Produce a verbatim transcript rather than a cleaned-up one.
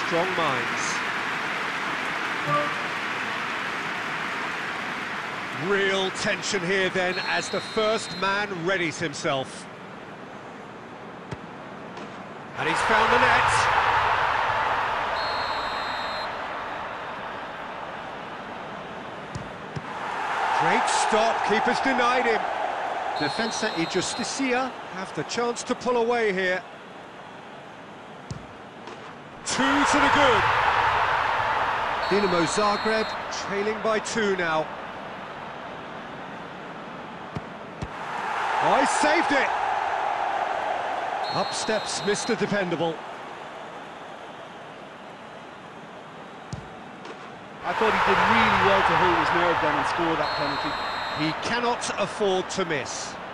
strong minds. Real tension here then as the first man readies himself. And he's found the net. Great stop, keeper's denied him. Defensa e Justicia have the chance to pull away here. Two to the good. Dinamo Zagreb trailing by two now. Oh, he saved it! Up steps Mister Dependable. I thought he did really well to hold his nerve then and score that penalty. He cannot afford to miss.